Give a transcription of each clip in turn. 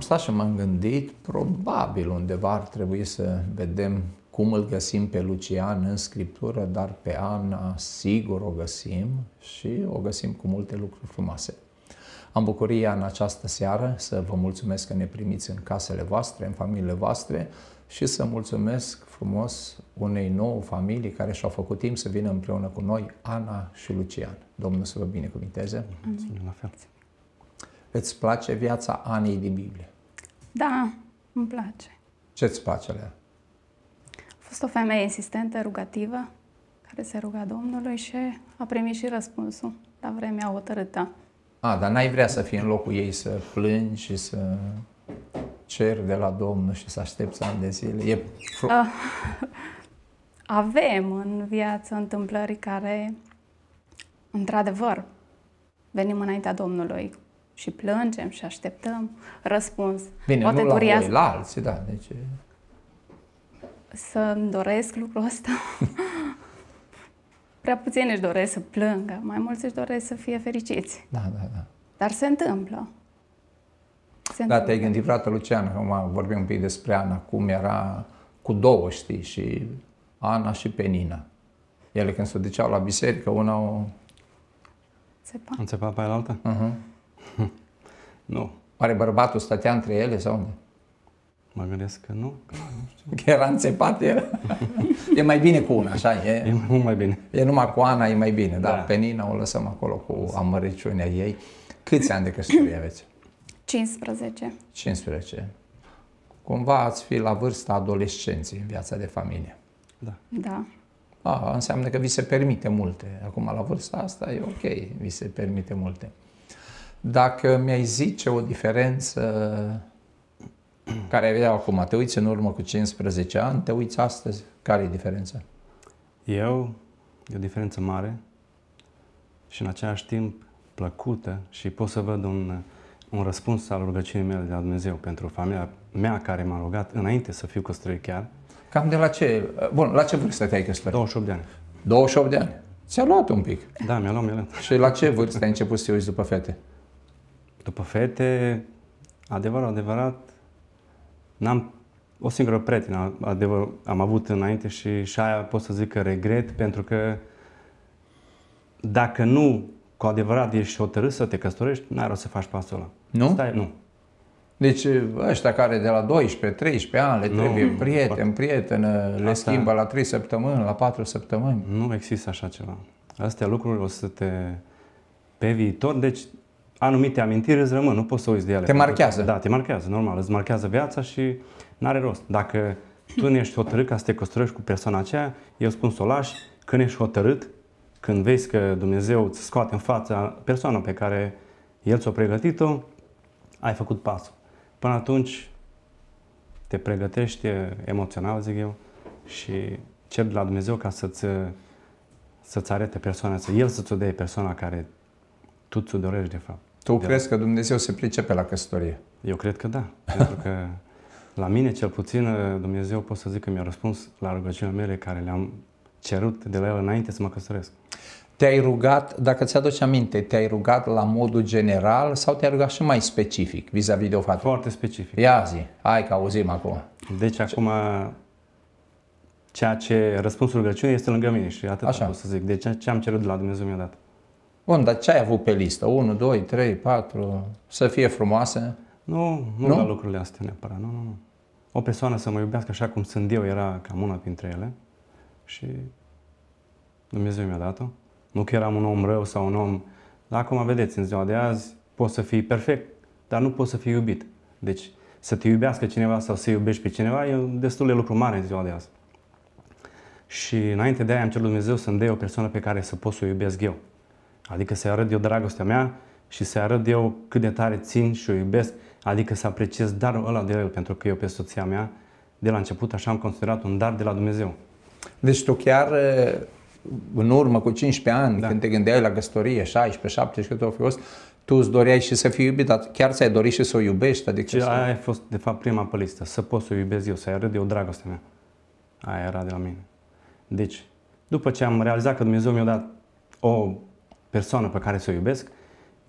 stat și m-am gândit, probabil undeva ar trebui să vedem cum îl găsim pe Lucian în Scriptură, dar pe Ana sigur o găsim și o găsim cu multe lucruri frumoase. Am bucuria în această seară să vă mulțumesc că ne primiți în casele voastre, în familiile voastre și să mulțumesc frumos unei nouă familii care și-au făcut timp să vină împreună cu noi, Ana și Lucian. Domnul să vă binecuvinteze. La fel. Îți place viața Anei din Biblie? Da, îmi place. Ce-ți place la ea? A fost o femeie insistentă, rugativă, care se ruga Domnului și a primit și răspunsul la vremea hotărâtă. Dar n-ai vrea să fii în locul ei, să plângi și să ceri de la Domnul și să aștepți ani de zile? Avem în viață întâmplări care, într-adevăr, venim înaintea Domnului și plângem și așteptăm răspuns. Bine, Poate nu la durează. voi, la alții, da. Deci... Să-mi doresc lucrul ăsta. Prea puțini își doresc să plângă, mai mulți își doresc să fie fericiți. Da. Dar se întâmplă. Da, te-ai gândit, frate Lucian, acum vorbim un pic despre Ana, cum era cu două, știi, și Ana și Penina. Ele când se duceau la biserică, una o... Înțepa pe aia altă? Nu. Oare bărbatul stătea între ele sau unde? Mă gândesc că nu. Că era înțepat, era. E mai bine cu una, așa e? E mult mai bine. E numai cu Ana, e mai bine, da. Da. Penina o lăsăm acolo cu amărăciunea ei. Câți ani de căsătorie aveți? 15. 15. Cumva ați fi la vârsta adolescenței în viața de familie. Da. Înseamnă că vi se permite multe. Acum, la vârsta asta, e ok, vi se permite multe. Dacă mi-ai zice o diferență care ai vedea acum, te uiți în urmă cu 15 ani, te uiți astăzi, care e diferența? E o diferență mare și în același timp plăcută și pot să văd un răspuns al rugăciunii mele de la Dumnezeu pentru familia mea care m-a rugat înainte să fiu căsătorit chiar. Cam de la ce? Bun, la ce vârstă te-ai căsătorit? 28 de ani. 28 de ani. Ți-a luat un pic. Da, mi-a luat. Și la ce vârstă ai început să te uiți după fete? După fete, adevărat, n-am o singură prietenă, am avut înainte și aia pot să zic că regret, pentru că dacă nu cu adevărat ești hotărât să te căsătorești, n-ai rost să faci pasul ăla. Nu? Nu. Deci ăștia care de la 12-13 ani le trebuie prietenă, le schimbă la 3 săptămâni, la 4 săptămâni. Nu există așa ceva. Astea lucruri o să pe viitor, deci anumite amintiri îți rămân, nu poți să uiți de ele. Te marchează. Da, te marchează, normal, îți marchează viața și n-are rost. Dacă tu nu ești hotărât ca să te căsătorești cu persoana aceea, eu spun să o lași. Când ești hotărât, când vezi că Dumnezeu îți scoate în fața persoana pe care El ți-a pregătit-o, ai făcut pasul. Până atunci te pregătești emoțional, zic eu, și cer de la Dumnezeu ca să-ți arate persoana, El să-ți o dea persoana care tu ți-o dorești de fapt. Tu crezi că Dumnezeu se pricepe la căsătorie? Eu cred că da, pentru că la mine cel puțin Dumnezeu pot să zic că mi-a răspuns la rugăciunile mele care le-am cerut de la El înainte să mă căsătoresc. Te-ai rugat, dacă ți-aduci aminte, te-ai rugat la modul general sau te-ai rugat și mai specific vis-a-vis de o fată? Foarte specific. Ia zi, hai că auzim acum. Deci acum ceea ce răspunsul rugăciunii este lângă mine și atât pot să zic. Deci ce am cerut de la Dumnezeu mi-a dat. Bun, dar ce ai avut pe listă? 1, 2, 3, 4, să fie frumoasă? Nu la lucrurile astea neapărat, nu. O persoană să mă iubească așa cum sunt eu era cam una dintre ele și Dumnezeu mi-a dat-o. Nu că eram un om rău sau un om... Dar acum, vedeți, în ziua de azi poți să fii perfect, dar nu poți să fii iubit. Deci să te iubească cineva sau să iubești pe cineva e destul de lucru mare în ziua de azi. Și înainte de aia am cerut Dumnezeu să-mi dea o persoană pe care să pot să o iubesc eu. Adică să arăt eu dragostea mea și să arăt eu cât de tare țin și o iubesc, adică să apreciez darul ăla de El, pentru că eu pe soția mea, de la început, așa am considerat un dar de la Dumnezeu. Deci tu chiar în urmă cu 15 ani, când te gândeai la căsătorie, 16, 17, cât o fi fost, tu îți doreai și să fii iubit, dar chiar ți-ai dorit și să o iubești? Adică aia a fost, de fapt, prima pe listă, să pot să o iubesc eu, să-i arăt eu dragostea mea. Aia era de la mine. Deci, după ce am realizat că Dumnezeu mi-a dat o persoană pe care să o iubesc,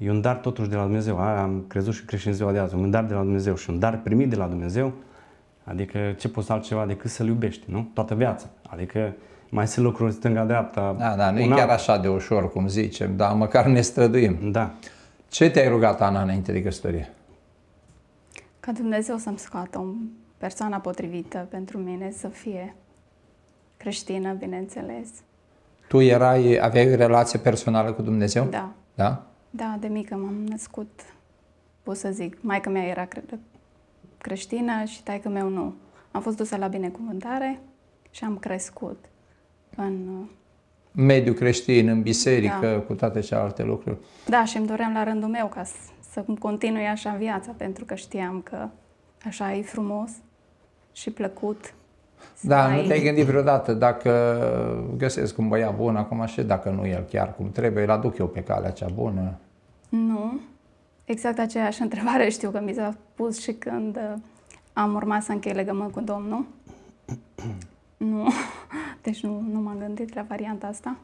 e un dar totuși de la Dumnezeu. Am crezut și creștin ziua de azi, un dar de la Dumnezeu și un dar primit de la Dumnezeu, adică ce poți altceva decât să-L iubești, nu? Toată viața. Adică mai sunt lucruri stânga-dreapta. Da, nu e chiar așa de ușor, cum zicem, dar măcar ne străduim. Da. Ce te-ai rugat, Ana, înainte de căsătorie? Ca Dumnezeu să-mi scoată o persoană potrivită pentru mine, să fie creștină, bineînțeles. Tu aveai o relație personală cu Dumnezeu? Da. Da? Da, de mică m-am născut, pot să zic. Maica mea era creștină și taică meu nu. Am fost dusă la binecuvântare și am crescut în... Mediul creștin, în biserică, Da. cu toate celelalte lucruri. Da, și îmi doream la rândul meu ca să continui așa viața, pentru că știam că așa e frumos și plăcut. Da, nu te-ai gândit vreodată dacă găsesc un băiat bun acum și dacă nu el chiar cum trebuie, îl aduc eu pe calea cea bună? Nu. Exact aceeași întrebare știu că mi s-a pus și când am urmat să închei legământ cu Domnul. Nu. Deci nu m-am gândit la varianta asta.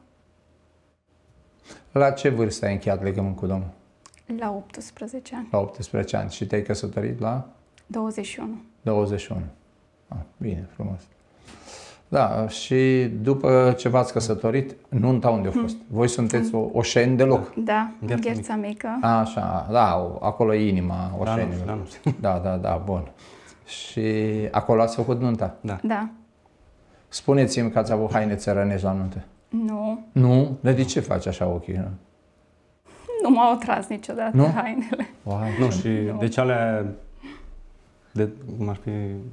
La ce vârstă ai încheiat legământ cu Domnul? La 18 ani. La 18 ani. Și te-ai căsătorit la 21. 21. Bine, frumos. Da, și după ce v-ați căsătorit, nunta unde a fost? Voi sunteți oșeni de loc? Da, în Gherța Gherța Mică. Așa, da, acolo e inima oșenilor. Da, bun. Și acolo ați făcut nunta? Da. Da. Spuneți-mi că ați avut haine țărănești la nuntă. Nu. Nu? Dar de ce faci așa ochii? Nu? Nu m-au atras niciodată Nu? hainele. Uai, Nu, și deci alea, cum ar fi,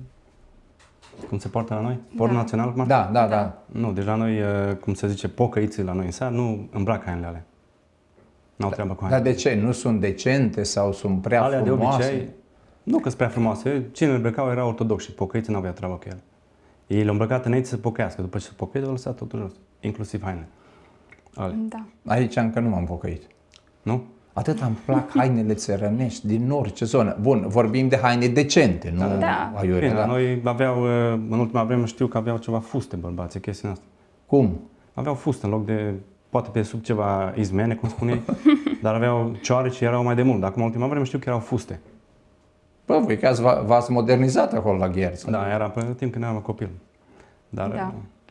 cum se poartă la noi? Port Da. național, cum ar fi? Da. Nu, deci la noi, cum se zice, pocăiții la noi în sat, nu îmbracă hainele alea. N-au treabă cu Dar hainele. de ce? Nu sunt decente sau sunt prea Alea de frumoase? obicei, nu că sunt prea frumoase, cine le îmbrăcau erau ortodoxi și pocăiții n-aveau treabă cu ele. Ei le-au îmbrăcat înainte să pocăiască, după ce se pocăie, le-au lăsat totul jos, inclusiv haine. Ale. Da. Aici încă nu m-am pocăit. Nu? Atât îmi plac hainele țărănești din orice zonă. Bun, vorbim de haine decente, nu Da. aiurea. Bine, la Da. noi aveau, în ultima vreme știu că aveau ceva fuste bărbații, chestia asta. Cum? Aveau fuste în loc de, poate pe sub ceva izmene, cum spune ei, dar aveau cioare și erau mai de mult. Dar acum, în ultima vreme știu că erau fuste. Bă, voi că v-ați modernizat acolo la Gherță. Da, era pe timp când eram copil. Dar, Da.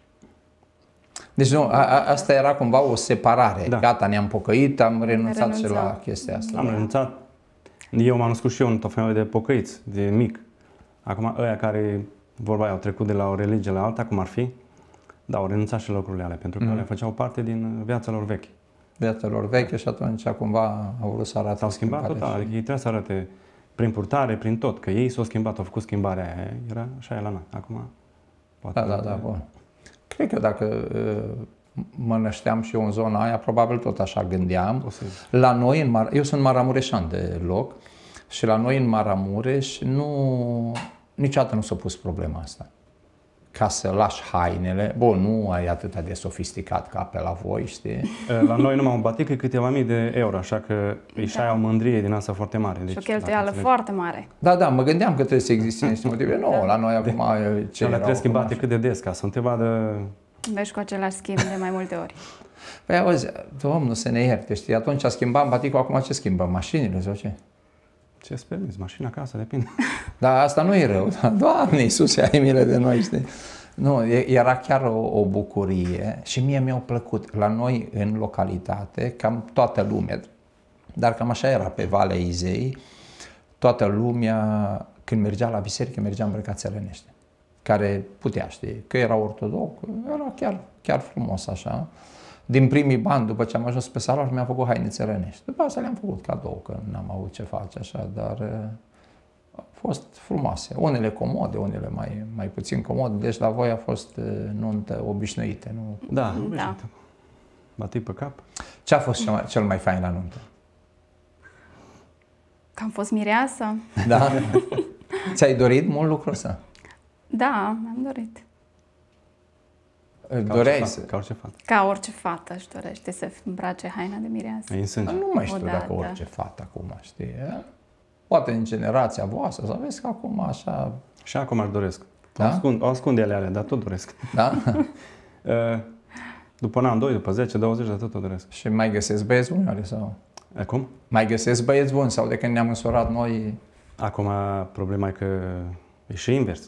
Deci nu, asta era cumva o separare. Da. Gata, ne-am pocăit, am renunțat și la renunțat. chestia asta. am renunțat. Eu m-am născut și eu într-o femeie de pocăiți, de mic. Acum, ăia care, vorba aia, au trecut de la o religie la alta, cum ar fi, da, au renunțat și la lucrurile alea, pentru că alea făceau parte din viața lor veche. Viața lor veche și atunci cumva au vrut să arate. S-au schimbat total, adică ei trebuie să arate prin purtare, prin tot, că ei s-au schimbat, au făcut schimbarea aia, era așa e la noi. Acum, poate... Da, bun. Cred că dacă mă nășteam și eu în zona aia, probabil tot așa gândeam. Posibil. La noi, eu sunt maramureșan de loc și la noi în Maramureș niciodată nu s-a pus problema asta. Ca să lași hainele, bun, nu ai atât de sofisticat ca pe la voi, știi? La noi numai un batic e câteva mii de euro, așa că îi și o mândrie din asta foarte mare. Și o Deci, cheltuială foarte mare. Da, mă gândeam că trebuie să existe niște motive. Nu, la noi acum ce le trebuie schimbate cât de des, ca să nu te vadă... Vezi cu același schimb de mai multe ori. Păi auzi, Domnul să ne ierte, știi? Atunci schimbam baticul, acum ce schimbăm? Mașinile sau ce? Ce-ți permiți? Mașina, acasă, depinde. Dar asta nu e rău. Doamne Iisuse, ai milă de noi, știi? Nu, era chiar o bucurie și mie mi-au plăcut. La noi, în localitate, cam toată lumea, dar cam așa era pe Valea Izei, toată lumea, când mergea la biserică, mergea îmbrăcat țărănește. Care putea, știi, că era ortodox, era chiar frumos așa. Din primii bani, după ce am ajuns pe salariu, mi-am făcut haine țărănești. După asta le-am făcut cadou, că n-am avut ce face așa, dar au fost frumoase. Unele comode, unele mai puțin comode, deci la voi a fost nuntă obișnuită. Nu? Da, Da. batic pe cap. Ce a fost cel mai fain la nuntă? Că am fost mireasă. Da? Ți-ai dorit mult lucrul ăsta? Da, mi-am dorit. Doreai să... Ca orice fată. Ca orice fată își dorește să îmbrace haina de mireasă. E în sânge. Nu mai știu Odată. dacă orice fată acum, știi? Poate în generația voastră, să vezi că acum așa... Și acum aș doresc. Da? O ascund ele alea, dar tot doresc. Da? După un an, 2, după 10, 20, dar tot o doresc. Și mai găsesc băieți uneori sau... Acum? Mai găsesc băieți buni sau de când ne-am însurat noi? Acum problema e că e și invers.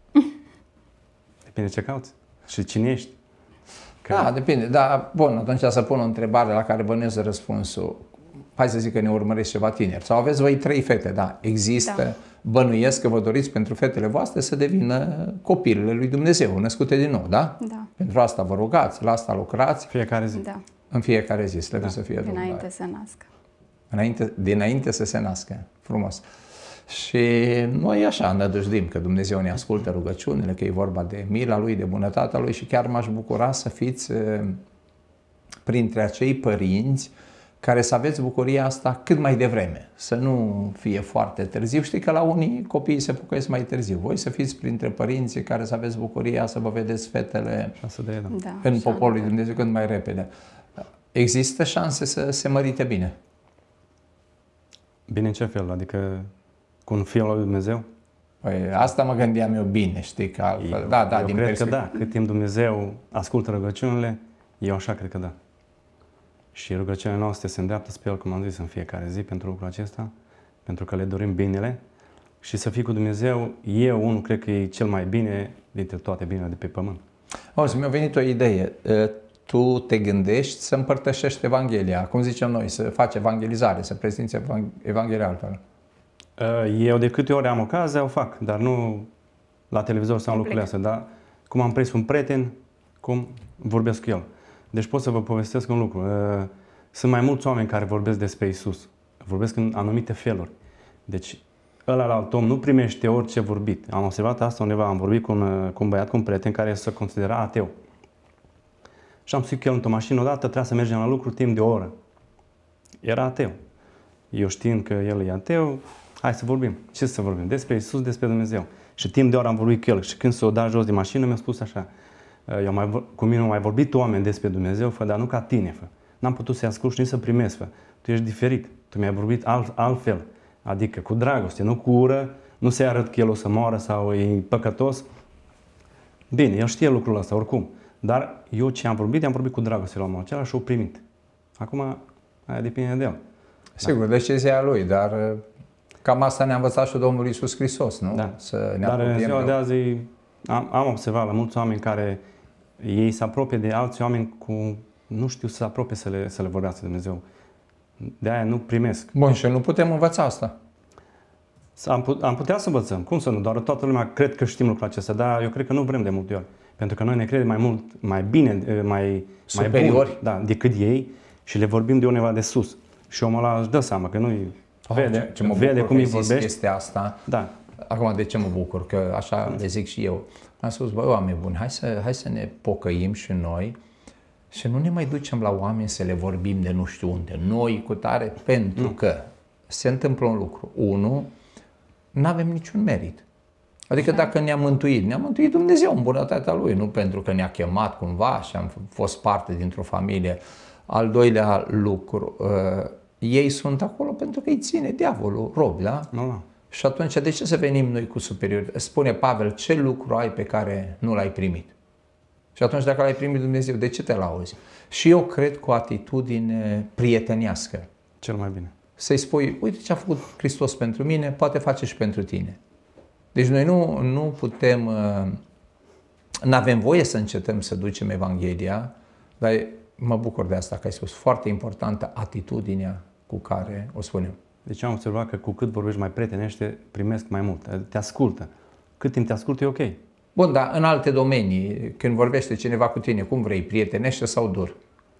Depinde ce cauți și cine ești. Că... Da, depinde. Da, bun, atunci să pun o întrebare la care bănuiesc răspunsul. Hai să zic că ne urmăresc ceva tineri. Sau aveți voi 3 fete, da? Există, bănuiesc că vă doriți pentru fetele voastre să devină copilele lui Dumnezeu, născute din nou, da? Da. Pentru asta vă rugați, la asta lucrați. Fiecare zi. Da. În fiecare zi, slăvit să fie Domnul. Dinainte să nască. Dinainte să se nască. Frumos. Și noi așa nădăjduim că Dumnezeu ne ascultă rugăciunile, că e vorba de mila Lui, de bunătatea Lui și chiar m-aș bucura să fiți printre acei părinți care să aveți bucuria asta cât mai devreme, să nu fie foarte târziu. Știi că la unii copiii se pocăiesc mai târziu. Voi să fiți printre părinții care să aveți bucuria să vă vedeți fetele în poporul lui Dumnezeu cât mai repede. Există șanse să se mărite bine? Bine în ce fel? Adică cu un fiul lui Dumnezeu? Păi, asta mă gândeam eu bine, știi, că altfel. Eu din cred că da. Cât timp Dumnezeu ascultă rugăciunile, eu așa cred că da. Și rugăciunile noastre se îndreaptă spre El, cum am zis, în fiecare zi pentru lucrul acesta, pentru că le dorim binele și să fii cu Dumnezeu, eu unul cred că e cel mai bine dintre toate binele de pe pământ. Auzi, mi-a venit o idee. Tu te gândești să împărtășești Evanghelia, cum zicem noi, să faci evangelizare, să prezinți Evanghelia altfel. Eu de câte ori am ocazia o fac, dar nu la televizor sau în lucrurile astea, dar cum am prins un prieten, cum vorbesc cu el. Deci pot să vă povestesc un lucru. Sunt mai mulți oameni care vorbesc despre Isus. Vorbesc în anumite feluri. Deci ăla la alt om nu primește orice vorbit. Am observat asta undeva, am vorbit cu un băiat, cu un prieten care se considera ateu. Și am spus că el într-o mașină odată trebuia să mergem la lucru timp de o oră. Era ateu. Eu știind că el e ateu, hai să vorbim. Ce să vorbim? Despre Isus, despre Dumnezeu. Și timp de o oră am vorbit cu el și când s-o dat jos de mașină mi-a spus așa: cu mine au mai vorbit oameni despre Dumnezeu, dar nu ca tine, N-am putut să-i ascult și nici să primesc, Tu ești diferit. Tu mi-ai vorbit altfel. Adică cu dragoste, nu cu ură, nu se arăt că el o să moară sau e păcătos. Bine, el știe lucrul ăsta oricum. Dar eu ce am vorbit cu dragoste la omul acela și o primit. Acum, aia depinde de el. Sigur, decizia lui, dar cam asta ne-a învățat și Domnul Iisus Hristos, nu? Da. Să ne dar în ziua de azi am observat la mulți oameni care ei se apropie de alți oameni cu nu știu să se apropie să le vorbească de Dumnezeu. De aia nu primesc. Bun, și nu putem învăța asta. Am putea să învățăm. Cum să nu? Doar toată lumea cred că știm lucrul acesta, dar eu cred că nu vrem de multe ori. Pentru că noi ne credem mai mult, mai bine, mai superiori, bun, decât ei și le vorbim de undeva de sus. Și omul ăla își dă seama că nu-i vede cum îi vorbești. Este asta. Da. Acum, de ce mă bucur? Că așa le zic și eu. Am spus, băi, oameni buni, hai să ne pocăim și noi și nu ne mai ducem la oameni să le vorbim de nu știu unde. Noi cu tare, pentru că se întâmplă un lucru. Unu, nu avem niciun merit. Adică dacă ne-a mântuit Dumnezeu în bunătatea Lui, nu pentru că ne-a chemat cumva și am fost parte dintr-o familie. Al doilea lucru, ei sunt acolo pentru că îi ține diavolul robi, da? Și atunci de ce să venim noi cu superiori? Spune Pavel, ce lucru ai pe care nu l-ai primit? Și atunci dacă l-ai primit Dumnezeu, de ce te lauzi? Și eu cred cu o atitudine prietenească. Cel mai bine. Să-i spui, uite ce a făcut Hristos pentru mine, poate face și pentru tine. Deci noi nu putem, n-avem voie să încetăm să ducem Evanghelia, dar mă bucur de asta că ai spus, foarte importantă atitudinea cu care o spunem. Deci am observat că cu cât vorbești mai prietenește, primesc mai mult, te ascultă. Cât timp te ascultă e ok. Bun, dar în alte domenii, când vorbește cineva cu tine, cum vrei, prietenește sau dur?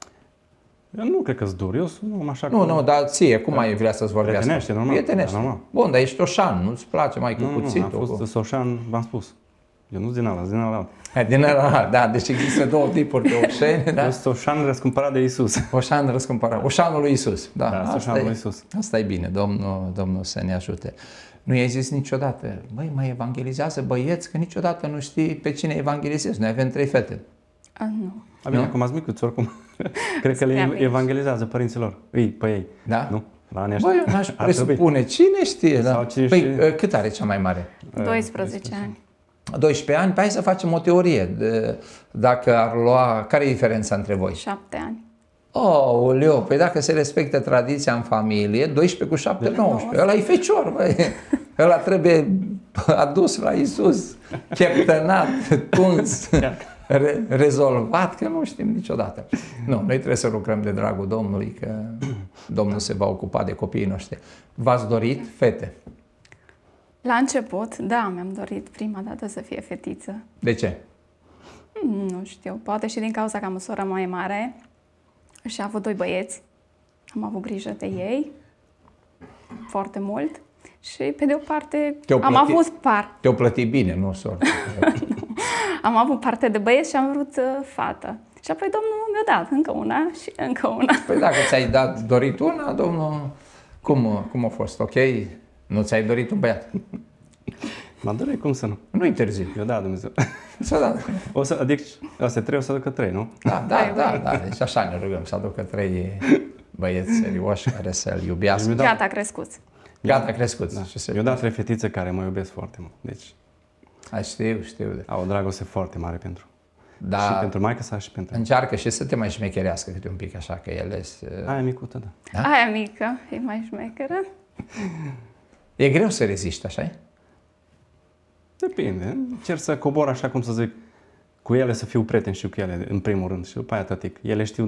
Eu nu cred că-s dur, eu sunt așa Nu, dar ție, cum ai vrea să-ți vorbească? Prietenește, normal. Prietenește. Normal. Bun, dar ești oșan, nu-ți place mai cu cuțitul? Nu, am fost oșan, v-am spus. Eu nu-s din ăla, din ăla. Din ăla, da, deci există două tipuri de oșeni. Da? Eu sunt oșan răscumpărat de Iisus. Oșan răscumpărat, oșanul lui Iisus. Da, oșanul lui Iisus. Asta e bine, Domnul să ne ajute. Nu i-ai zis niciodată, băi, mai evangelizează băieți, că niciodată nu știi pe cine evangelizezi. Noi avem 3 fete. Nu. Bine, acum ați micuți, oricum. Cred că le evangelizează părinților. Pe ei. Da? Nu? Băi, eu n-aș presupune. Cine știe? Da? Păi, cât are cea mai mare? 12 ani. 12 ani? Păi hai să facem o teorie. Dacă ar lua... Care e diferența între voi? 7 ani. Oh, Leo, păi dacă se respectă tradiția în familie, 12 cu 7, 19. Ăla e fecior, băi. Ăla trebuie adus la Iisus, cheptănat, tuns, rezolvat, că nu știm niciodată. Nu, noi trebuie să lucrăm de dragul Domnului, că Domnul se va ocupa de copiii noștri. V-ați dorit fete? La început, da, mi-am dorit prima dată să fie fetiță. De ce? Nu știu, poate și din cauza că am o soră mai mare și a avut 2 băieți. Am avut grijă de ei foarte mult și pe de o parte Te-o plăti bine, nu sortă. am avut parte de băieți și am vrut fată. Și apoi Domnul mi-a dat încă una și încă una. Păi dacă ți-ai dorit una, Domnul, cum a fost? Ok? Nu ți-ai dorit un băiat? M-a dorit, cum să nu? Nu-i târziu. Eu da, Dumnezeu. Să da. Adică, astea 3, o să aducă 3, nu? Da. Deci așa ne rugăm, să aducă 3 băieți serioși care să-l iubească. Gata, crescuți. Gata, crescuți. Da. Eu dat 3 fetițe care mă iubesc foarte mult. Deci, știu. au o dragoste foarte mare pentru. Da. Și pentru maică sa și pentru. Încearcă și să te mai șmecherească câte un pic, așa că ele Aia micută, da. Aia mică e mai șmecheră. E greu să reziști, așa? Depinde. Încerc să cobor, așa cum să zic, cu ele, să fiu prieten și cu ele, în primul rând. Și după aia, tătic. Ele știu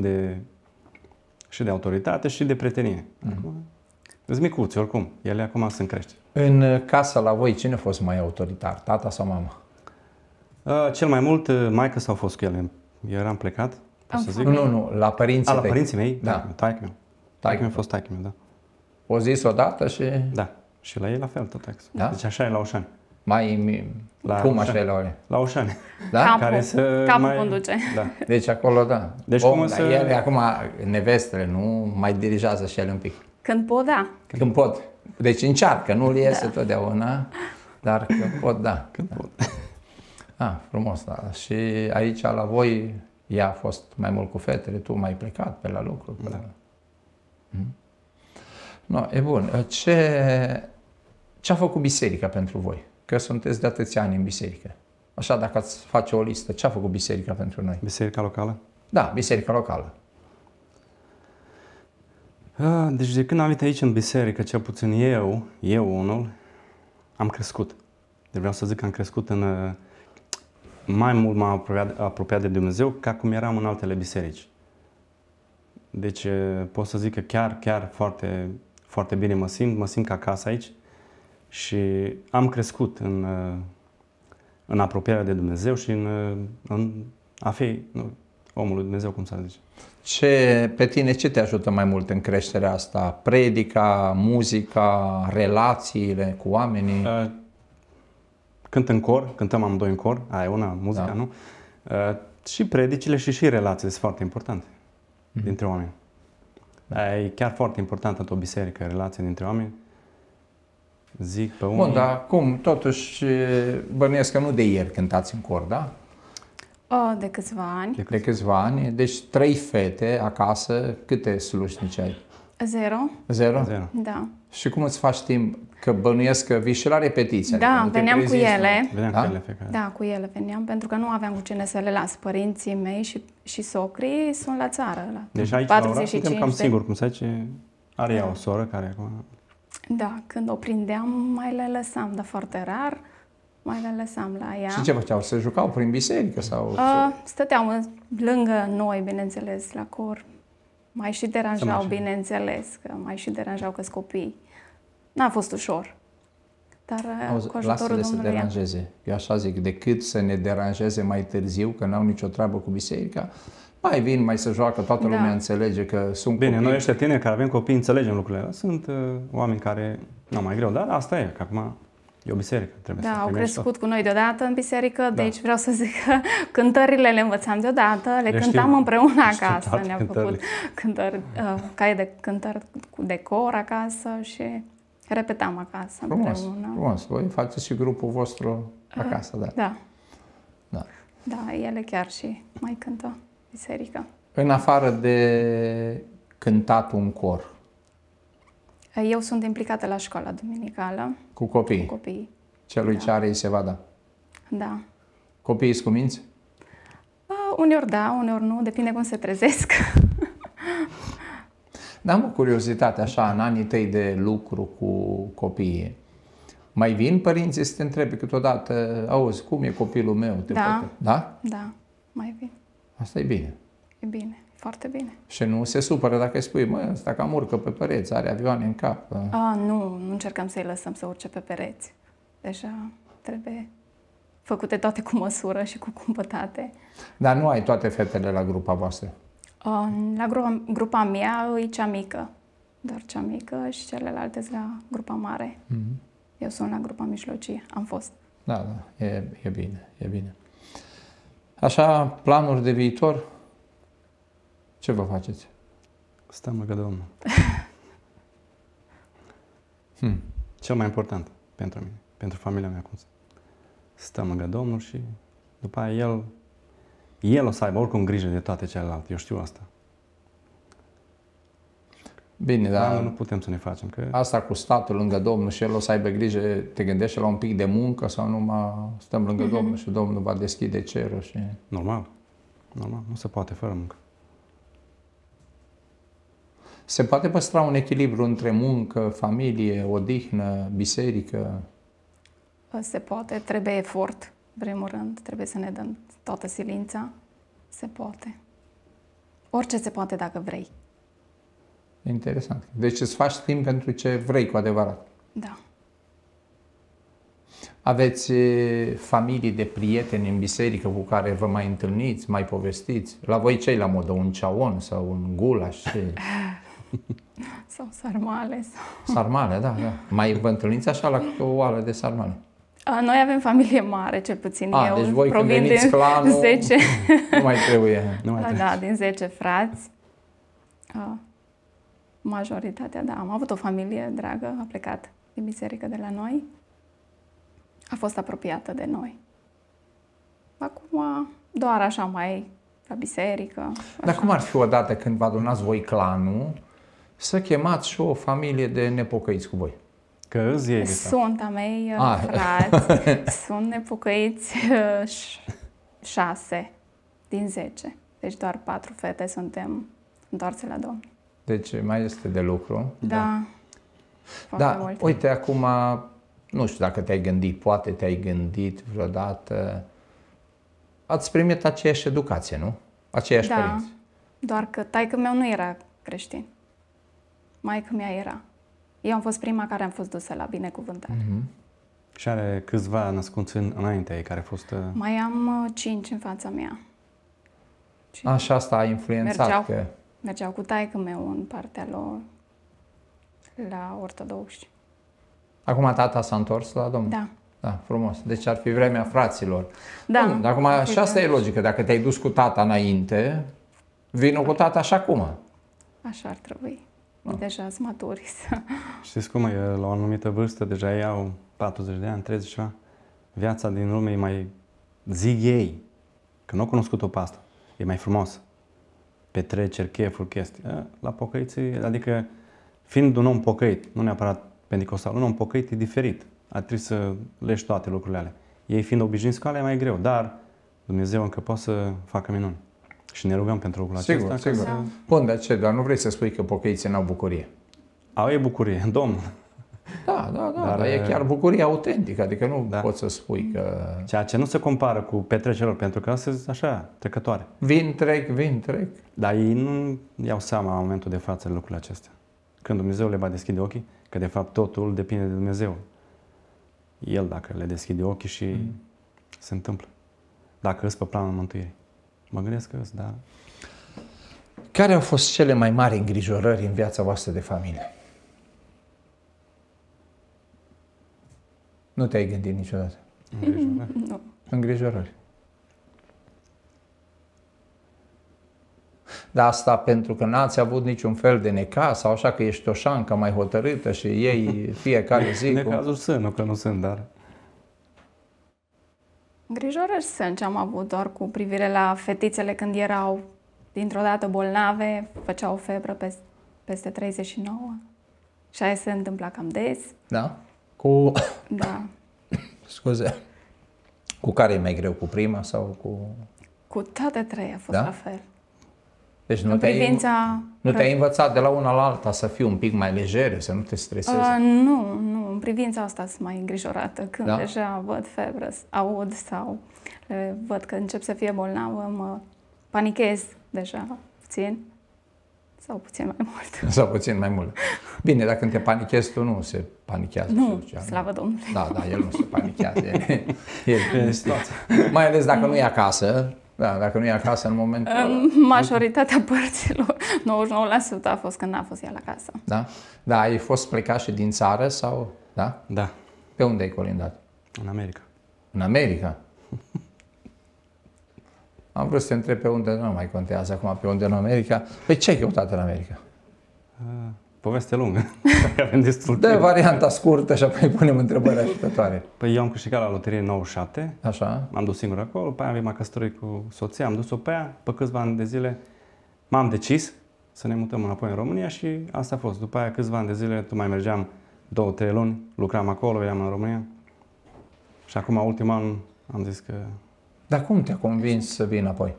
și de autoritate și de prietenie. Sunt micuți, oricum. Ele acum sunt crește. În casa la voi, cine a fost mai autoritar? Tata sau mama? Cel mai mult, maică s-au fost cu ele. Eu eram plecat, pot să zic. Nu, la părinții tăi. La părinții mei? Da. Taică meu. Taică meu a fost taică meu, da. O zis odată și... Da. Și la ei la fel, tot ex. Da? Deci așa e la Oșani. Cum așa e la ole? La Oșani. Da? Capul conduce. Da. Deci acolo, da. Deci ele acum, nevestele, nu mai dirigează și ele un pic. Când pot, da. Când pot. Deci încearcă, nu-l iese totdeauna, dar când pot, da. Când pot. Frumos, da. Și aici la voi, ea a fost mai mult cu fetele, tu mai plecat pe la lucru. Da. No, e bun. Ce a făcut biserica pentru voi? Că sunteți de atâția ani în biserică. Așa, dacă ați face o listă, ce a făcut biserica pentru noi? Biserica locală? Da, biserica locală. Deci de când am venit aici în biserică, cel puțin eu unul, am crescut. Deci vreau să zic că am crescut mai mult m-am apropiat de Dumnezeu ca cum eram în altele biserici. Deci pot să zic că chiar foarte, foarte bine mă simt ca acasă aici și am crescut în apropierea de Dumnezeu și în a fi omul lui Dumnezeu, cum s-ar zice. Pe tine ce te ajută mai mult în creșterea asta? Predica, muzica, relațiile cu oamenii? Cânt în cor, cântăm amândoi în cor, aia e una, muzica, nu? Și predicile și relațiile sunt foarte importante dintre oameni. Aia e chiar foarte important într-o biserică, relația dintre oameni. Zic pe unii... Bun, dar cum? Totuși, bănuiesc că nu de ieri cântați în cor, da? De câțiva ani. De câțiva ani. Deci 3 fete acasă. Câte slujnici ai? 0. 0? Da. Și cum îți faci timp? Că bănuiesc că vii și la repetiție. Da, adică veneam cu ele. Veneam cu ele fiecare. Da, cu ele veneam, pentru că nu aveam cu cine să le las. Părinții mei și socrii sunt la țară. Deci aici, la oraș, suntem cam siguri, cum se zice, are ea o soră care acum... Da, când o prindeam, mai le lăsam, dar foarte rar, mai le lăsam la ea. Și ce făceau? Se jucau prin biserică? Sau? Stăteau lângă noi, bineînțeles, la cor. Mai și deranjau, bineînțeles, că mai și deranjau că-s copii. N-a fost ușor. Dar cu ajutorul Domnului... să deranjeze. Eu așa zic, decât să ne deranjeze mai târziu, că n-au nicio treabă cu biserica, mai vin, mai se joacă, toată lumea înțelege că sunt Bine, copii. noi ăștia tineri care avem copii înțelegem lucrurile. Sunt oameni care, mai greu, dar asta e, că acum e o biserică. Trebuie să au crescut tot. Cu noi deodată în biserică, deci vreau să zic că cântările le învățam deodată, le cântam împreună acasă. Ne-am făcut cântări, caie de cântări de cor acasă și repetam acasă împreună. Frumos, voi faceți și grupul vostru acasă, da. Da, ele chiar și mai cântă biserică. În afară de cântat un cor. Eu sunt implicată la școala duminicală. Cu copii? Cu copiii. Celui ce are îi se va da. Da. Copiii sunt cuminți? Uneori da, uneori nu, depinde cum se trezesc. Da, am o curiozitate așa, în anii tăi de lucru cu copiii. Mai vin părinții să te întrebi câteodată, auzi, cum e copilul meu? Da. Da? Da, mai vin. Asta e bine. E bine, foarte bine. Și nu se supără dacă îi spui, mă, ăsta cam urcă pe pereți, are avioane în cap. Nu încercăm să-i lăsăm să urce pe pereți. Deja trebuie făcute toate cu măsură și cu cumpătate. Dar nu ai toate fetele la grupa voastră. La grupa mea e cea mică, doar cea mică, și celelalte sunt la grupa mare. Eu sunt la grupa mijlocie, am fost. Da, e bine, e bine. Așa, planuri de viitor? Ce vă faceți? Stăm lângă Domnul. Cel mai important pentru mine, pentru familia mea, cum să. Stăm lângă Domnul și după aia El o să aibă oricum grijă de toate celelalte. Eu știu asta. Bine, dar nu putem să ne facem. Că... asta cu statul lângă Domnul și El o să aibă grijă, te gândești la un pic de muncă sau numai stăm lângă Domnul și Domnul va deschide cerul și... Normal. Nu se poate fără muncă. Se poate păstra un echilibru între muncă, familie, odihnă, biserică? Se poate, trebuie efort, în primul rând, trebuie să ne dăm toată silința. Se poate. Orice se poate dacă vrei. Interesant. Deci îți faci timp pentru ce vrei cu adevărat. Da. Aveți familii de prieteni în biserică cu care vă mai întâlniți, mai povestiți? La voi ce la modă? Un ceaon sau un gulaș? Sau sarmale. Sarmale, da. Mai vă întâlniți așa la o oală de sarmale? Noi avem familie mare, cel puțin eu. Deci voi când provin veniți din clanul, 10. nu mai trebuie. Da, din 10 frați. Majoritatea, da. Am avut o familie dragă, a plecat din biserică de la noi. A fost apropiată de noi. Acum doar așa mai la biserică. Dar cum ar fi odată când vă adunați voi clanul să chemați și o familie de nepocăiți cu voi? Că îți iei de Sunt a mei frați, sunt nepocăiți 6 din 10. Deci doar 4 fete suntem întoarse la Domnul. Deci mai este de lucru. Da. Da, mult. uite, acum, nu știu dacă te-ai gândit, poate te-ai gândit vreodată, ați primit aceeași educație, nu? Aceiași părinți. Doar că taică meu nu era creștin. Maică mea era. Eu am fost prima care am fost dusă la binecuvântare. Și are câțiva născuți înaintea ei care a fost... Mai am 5 în fața mea. Așa asta a influențat Mergeau cu taică meu în partea lor la ortodoxi. Acum tata s-a întors la Domnul? Da. Da, frumos. Deci ar fi vremea fraților. Da. Bun, acum și asta e logică. Dacă te-ai dus cu tata înainte, vină cu tata și acum. Așa ar trebui. Deja sunt maturi. Știți cum e? La o anumită vârstă, deja ei au 40 de ani, 30 ceva. Viața din lume e mai, zic ei, că nu au cunoscut-o pe asta, e mai frumos. Petreceri, chefuri, chestii. La pocăiții, adică fiind un om pocăit, nu neapărat pentecostal, un om pocăit e diferit. Ar trebui să leși toate lucrurile alea. Ei fiind obișnuiți cu alea e mai greu, dar Dumnezeu încă poate să facă minuni. Și ne rugăm pentru lucrul acesta. Sigur. Bun, dar ce? Doar nu vrei să spui că pocăiții n-au bucurie? Au ei bucurie, Domnul. Da, dar e chiar bucurie autentică, adică nu poți să spui că... Ceea ce nu se compară cu petrecerilor, pentru că astea sunt așa, trecătoare. Vin, trec. Dar ei nu iau seama în momentul de față de lucrurile acestea. Când Dumnezeu le va deschide ochii, că de fapt totul depinde de Dumnezeu. El dacă le deschide ochii și se întâmplă. Dacă îți pe planul mântuirii. Mă gândesc că îți, da. Care au fost cele mai mari îngrijorări în viața voastră de familie? Nu te-ai gândit niciodată? Îngrijorări? Nu. Îngrijorări. Dar asta pentru că n-ați avut niciun fel de necaz sau așa că ești o șancă mai hotărâtă și ei fiecare zi... Necazuri sunt, nu că nu sunt, dar... Îngrijorări sunt ce am avut doar cu privire la fetițele când erau dintr-o dată bolnave, făceau febră peste 39. Și aia se întâmpla cam des. Da? Da. Scuze. Cu care e mai greu? Cu prima sau cu... Cu toate trei a fost la fel. Deci În privința... nu te-ai învățat de la una la alta să fii un pic mai lejer, să nu te stresezi? Nu, în privința asta sunt mai îngrijorată. Când Da? deja văd febră, aud sau văd că încep să fie bolnavă, mă panichez deja puțin sau puțin mai mult. Sau puțin mai mult. Bine, dacă te panichezi tu, nu se panichează. Nu, Lucian. slavă Domnului. Da, el nu se panichează. E situație. Mai ales dacă nu e acasă. Da, dacă nu e acasă în momentul ăla. Majoritatea părților, 99% a fost când n-a fost ea la casă. Da? Da, ai fost plecat și din țară sau... Da? Da, Pe unde ai colindat? în America. În America? Am vrut să te întreb pe unde, nu mai contează acum pe unde în America. Păi ce ai căutat în America? Poveste lungă, avem destul Dă timp. varianta scurtă și apoi punem întrebări ajutătoare. Păi eu am câștigat la loterie 97, Așa? m-am dus singur acolo, pe aia m-am căsătorit cu soția, am dus-o pe aia, pe câțiva ani de zile m-am decis să ne mutăm înapoi în România și asta a fost. După aia câțiva ani de zile, tu mai mergeam 2-3 luni, lucram acolo, veneam în România și acum ultimul an am zis că... Dar cum te-a convins să vii înapoi?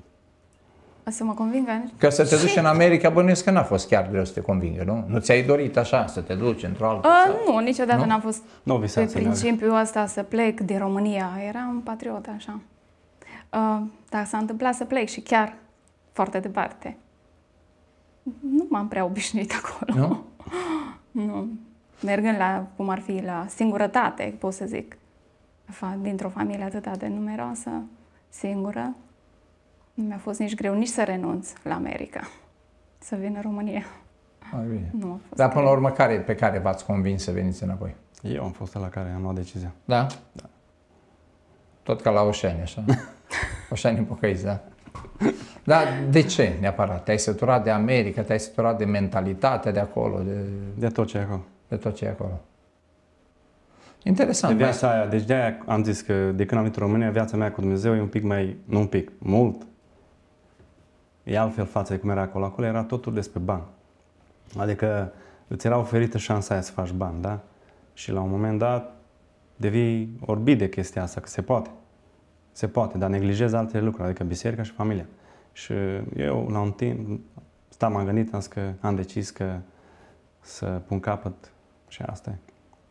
Să mă convingă? Că să te duci în America, bănuiesc că n-a fost chiar greu să te convingă, nu? Nu ți-ai dorit așa, să te duci într-o altă țară? Nu, niciodată Nu? n-am fost Nu pe visați să meargă. principiul ăsta să plec din România. Eram patriot, așa. Dar s-a întâmplat să plec și chiar foarte departe. Nu m-am prea obișnuit acolo. Nu? Nu. Mergând la, cum ar fi, la singurătate, pot să zic. Dintr-o familie atât de numeroasă, singură, nu mi-a fost nici greu nici să renunț la America, să vin în România. Mai bine. Nu a fost Dar până la greu. urmă, pe care v-ați convins să veniți înapoi? Eu am fost la care am luat decizia. Da? Da. Tot ca la Oșani, așa? Oșani pocăiți, da? Dar de ce neapărat? Te-ai săturat de America, te-ai săturat de mentalitatea de acolo, De tot ce e acolo. de tot ce e acolo? De Interesant. viața aia, deci de-aia am zis că de când am venit în România, viața mea cu Dumnezeu e un pic mai, nu un pic, mult. E altfel față de cum era acolo. Acolo era totul despre bani. Adică îți era oferită șansa aia să faci bani, da? Și la un moment dat devii orbit de chestia asta, că se poate. Se poate, dar neglijezi alte lucruri, adică biserica și familia. Și eu, la un timp, m-am gândit, am zis că am decis că să pun capăt și asta e.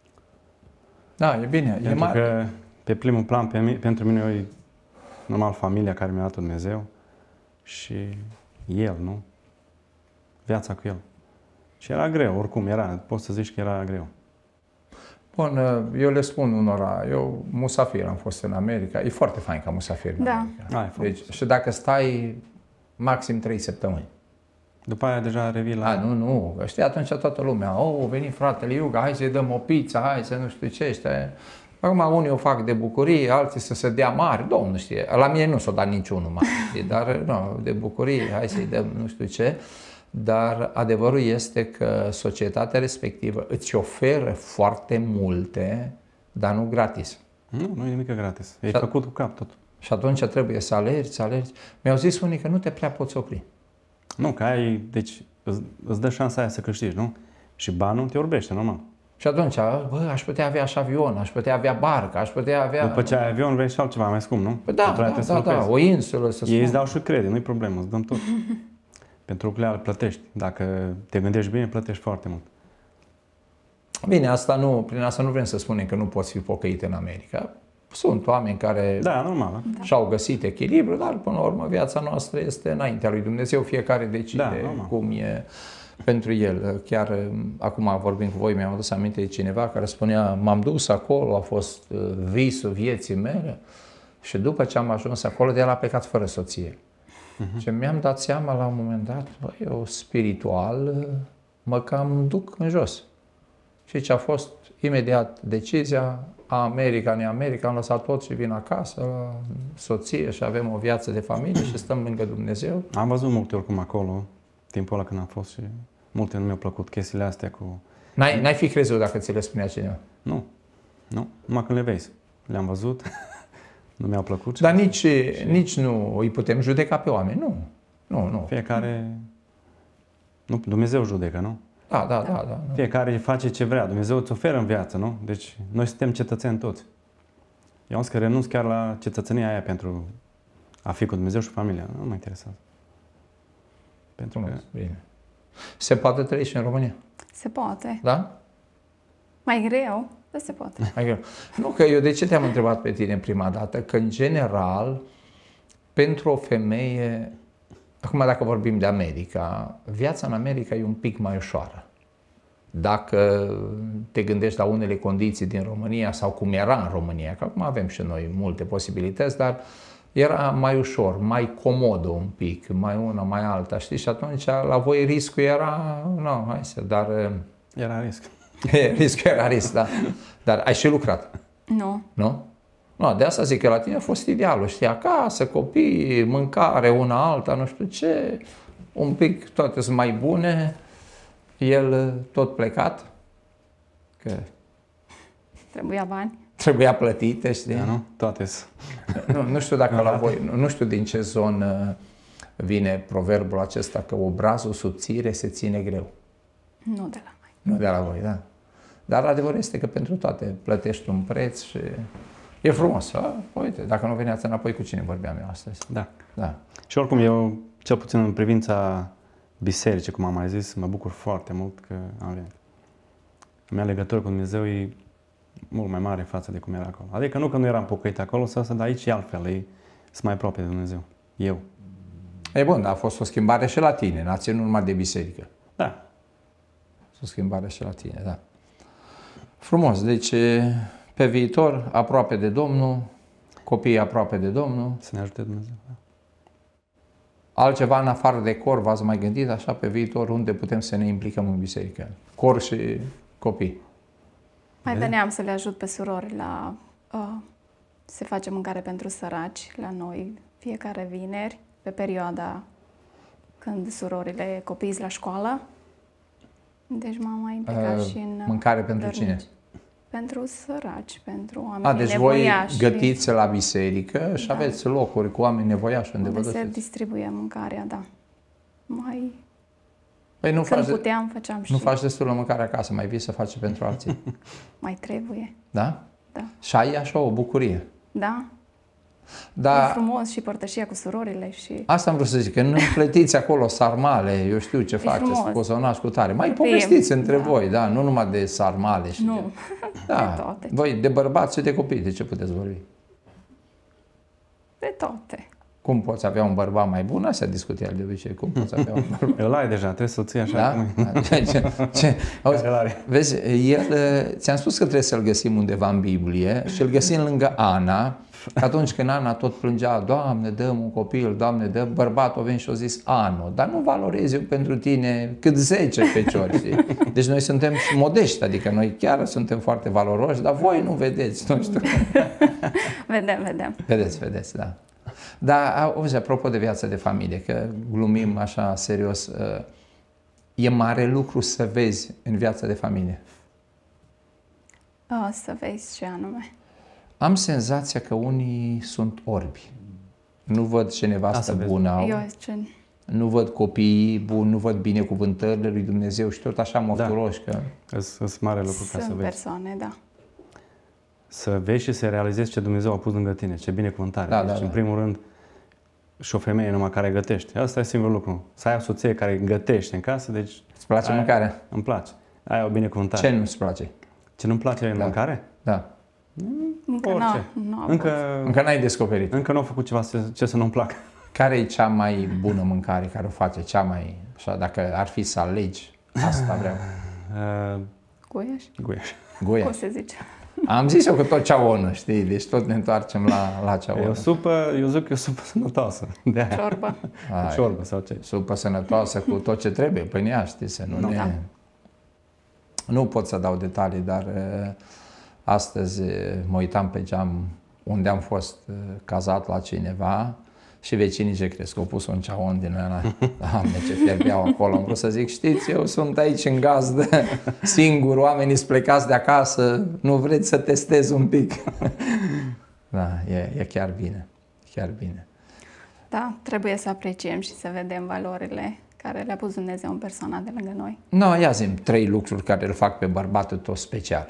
Da, e bine. E Pentru mare. că pe primul plan, pentru mine e normal familia care mi-a dat Dumnezeu și El, nu? Viața cu El. Și era greu, oricum era, poți să zici că era greu. Bun, eu le spun unora, eu musafir am fost în America, e foarte fain ca musafir în Da. America. Ai fost. Deci, și dacă stai maxim 3 săptămâni. După aia deja revii la... Nu, știi, atunci toată lumea, veni fratele Iuga, hai să-i dăm o pizza, hai să nu știu ce, ăștia. Acum unii o fac de bucurie, alții să se dea mari, Domnul știe, la mine nu s-o dat niciunul mare, știi? Dar nu, de bucurie, hai să-i dăm nu știu ce. Dar adevărul este că societatea respectivă îți oferă foarte multe, dar nu gratis. Nu e nimic gratis. E Și- făcut cu cap tot. Și atunci trebuie să alergi. Mi-au zis unii că nu te prea poți opri. Nu, că ai, deci îți dă șansa aia să câștigi, nu? Și banul te orbește, normal. Și atunci, aș putea avea și avion, aș putea avea barcă, aș putea avea... După ce ai avion, vrei și altceva mai scump, nu? Păi da, Pentru aia trebuie să da, lucrezi. o insulă să Ei spun. îți dau și credit, nu-i problemă, îți dăm tot. Pentru lucrurile alea plătești. Dacă te gândești bine, plătești foarte mult. Bine, prin asta nu vrem să spunem că nu poți fi pocăit în America. Sunt oameni care Da, normal. Da? și-au găsit echilibru, dar până la urmă viața noastră este înaintea lui Dumnezeu, fiecare decide Da, normal. cum e pentru el. Chiar acum vorbim cu voi, mi-am adus aminte de cineva care spunea, m-am dus acolo, a fost visul vieții mele și după ce am ajuns acolo, de el a plecat fără soție. Și mi-am dat seama la un moment dat, băi, eu spiritual mă cam duc în jos. Și ce a fost imediat decizia, America, ne-America, am lăsat tot și vin acasă, la soție și avem o viață de familie și stăm lângă Dumnezeu. Am văzut multe oricum acolo, timpul ăla când am fost și multe nu mi-au plăcut chestiile astea cu... N-ai fi crezut dacă ți le spunea cineva. Nu, numai când le vezi. Le-am văzut, nu mi-au plăcut. Dar nici nu îi putem judeca pe oameni, nu. Fiecare... Nu, Dumnezeu judecă, nu? Da. Nu. Fiecare face ce vrea. Dumnezeu îți oferă în viață, nu? Deci noi suntem cetățeni toți. Eu am zis că renunț chiar la cetățenia aia pentru a fi cu Dumnezeu și familia. Nu mă interesează. Pentru că Bine. Se poate trăi și în România, Se poate. da? Mai greu, dar se poate. Mai greu. Nu, că eu de ce te-am întrebat pe tine prima dată? Că în general, pentru o femeie, acum dacă vorbim de America, viața în America e un pic mai ușoară. Dacă te gândești la unele condiții din România sau cum era în România, că acum avem și noi multe posibilități, dar era mai ușor, mai comodă un pic, mai una, mai alta, știi? Și atunci la voi riscul era, nu, hai să, dar era risc. riscul era risc, da. Dar ai și lucrat, Nu. nu? Nu, de asta zic că la tine a fost idealul, știi, acasă, copii, mâncare, una alta, nu știu ce, un pic toate sunt mai bune, el tot plecat, că Trebuia bani. trebuia plătite, știi? Da, nu? Toate sunt. Nu știu dacă la voi, nu știu din ce zonă vine proverbul acesta că obrazul subțire se ține greu. Nu de la noi. Nu de la voi, da. Dar adevărul este că pentru toate plătești un preț și e frumos. Uite, dacă nu veneați înapoi, cu cine vorbeam eu astăzi? Da. Da. Și oricum eu, cel puțin în privința bisericii, cum am mai zis, mă bucur foarte mult că am venit. A mea legătură cu Dumnezeu e mult mai mare față de cum era acolo. Adică nu că nu eram pocăit acolo, dar aici e altfel, sunt mai aproape de Dumnezeu. Eu. E bun, dar a fost o schimbare și la tine, n-a ținut numai de biserică. Da. A fost o schimbare și la tine, da. Frumos, deci pe viitor, aproape de Domnul, copiii aproape de Domnul. Să ne ajute Dumnezeu. Da. Altceva în afară de cor, v-ați mai gândit așa pe viitor unde putem să ne implicăm în biserică? Cor și copii. Mai veneam să le ajut pe surori la... se face mâncare pentru săraci la noi fiecare vineri, pe perioada când surorile copiii la școală. Deci m-am mai implicat și în... Mâncare pentru dărnici. cine? Pentru săraci, pentru oameni Deci voi nevoiași. gătiți la biserică și aveți locuri cu oameni nevoiași unde vă Unde se duceți. distribuie mâncarea, da. Mai... Păi nu Când faci, puteam, făceam și... nu faci destulă mâncare acasă, mai vii să faci pentru alții. Mai trebuie, Da? da. Și ai așa o bucurie. Da? E Da, frumos și părtășia cu surorile și... asta am vrut să zic, că nu plătiți acolo sarmale, eu știu ce faceți, frumos. cozonaci cu tare. Mai povestiți între voi, da, nu numai de sarmale. Și Nu, Da, de toate. voi de bărbați și de copii, de ce puteți vorbi? De toate. Cum poți avea un bărbat mai bun? Asta discută el de obicei. Cum poți avea un bărbat? Îl ai deja, trebuie să-l ții așa Da? cum e. Auzi, Care l-are? vezi, el, ți-am spus că trebuie să-l găsim undeva în Biblie și îl găsim lângă Ana. Atunci când Ana tot plângea, Doamne, dă-mi un copil, Doamne, dă, bărbatul a venit și a zis, Anu, dar nu valorez eu pentru tine cât 10 feciori, știi? Deci noi suntem modești, adică noi chiar suntem foarte valoroși, dar voi nu vedeți, nu știu. Vedem. Vedeți, da. Dar, auzi, apropo de viața de familie, că glumim așa serios, e mare lucru să vezi în viața de familie. Să vezi ce anume. Am senzația că unii sunt orbi. Nu văd ce nevastă bună au, Eu ce... nu văd copiii buni, nu văd binecuvântările lui Dumnezeu și tot așa mofturoși că... Sunt mare lucru ca să Sunt vezi. persoane, da. Să vezi și să realizezi ce Dumnezeu a pus lângă tine, ce binecuvântare. Da, deci, da, în primul rând, și o femeie numai care gătește. Asta e singurul lucru. Să ai o soție care gătește în casă, deci... Îți place mâncarea? Îmi place. Aia e o binecuvântare. Ce nu-ți place? Ce nu-mi place în mâncare? Da. Încă Orice. n-a Încă n-ai descoperit. Încă nu au făcut ceva ce să nu-mi placă. Care e cea mai bună mâncare care o face? Cea mai... Așa, dacă ar fi să alegi, asta vreau. Guiaș? Guiaș. Goia. Cum se zice? Am zis eu că tot ceaonă, știi? Deci tot ne întoarcem la ceaonă. Eu zic că e o supă sănătoasă. De aia. Ciorbă. Hai, Ciorbă sau ce. supă sănătoasă cu tot ce trebuie. Păi ea, știi, să nu ne... Da. Nu pot să dau detalii, dar astăzi mă uitam pe geam unde am fost cazat la cineva și vecinii ce crezi că au pus un ceaon din ăla. Doamne, ce fierbeau acolo. Am vrut să zic, știți, eu sunt aici în gazdă, singur, oamenii sunt plecați de acasă, nu vreți să testez un pic? Da, e chiar bine, chiar bine. Da, trebuie să apreciem și să vedem valorile care le-a pus Dumnezeu în persoana de lângă noi. No, ia zi-mi 3 lucruri care îl fac pe bărbatul tău special.